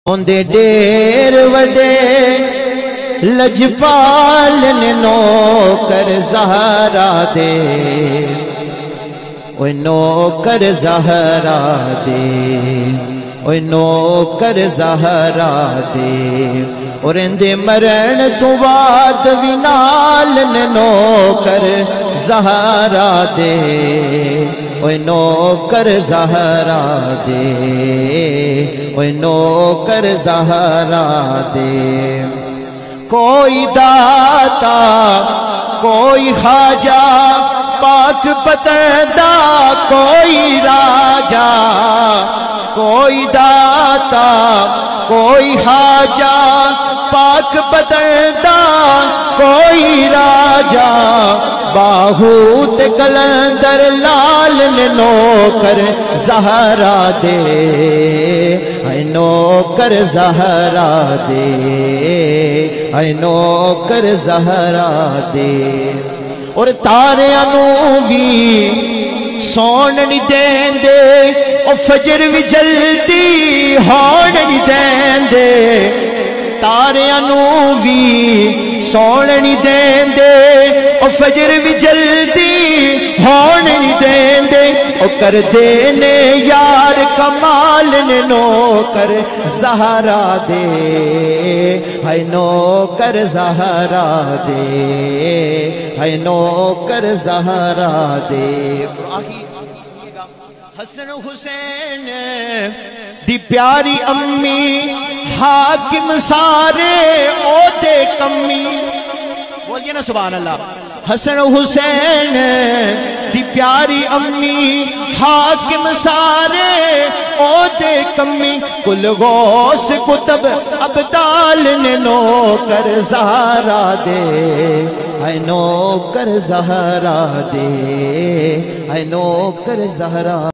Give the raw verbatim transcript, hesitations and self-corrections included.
اوندے ڈیر وڈے لجپال نے نوکر زہرا دے، اوہ نوکر زہرا دے، اوہ نوکر زہرا دے، اور اندے مرن تو بعد وی نال نے نوکر زہرا دے، اوہ نوکر زہرا دے، اوہ نوکر زہرا دے۔ کوئی داتا کوئی خواجہ پاک پتردہ کوئی راجہ، کوئی داتا کوئی خواجہ پاک پتردہ کوئی راجہ، باہوت کلندر لال نے نوکر زہرا دے، اے نوکر زہرا دے، اے نوکر زہرا دے۔ اور تارے انوی سون نہیں دین دے، اور فجر بھی جلدی ہون نہیں دین دے، تارے انوی سون نہیں دین دے، اور فجر بھی جلدی ہون نہیں دین دے، اور کر دینے یار کمال نے نوکر زہرا دے، ہے نوکر زہرا دے، ہے نوکر زہرا دے۔ حسن حسین دی پیاری امی حاکم سارے او دے کمی، بولیے نا سبحان اللہ۔ حسن حسین دی پیاری امی حاکم سارے او دے کمی، کل غوث کتب ابدال نے نوکر زہرا دے، اے نوکر زہرا دے، اے نوکر زہرا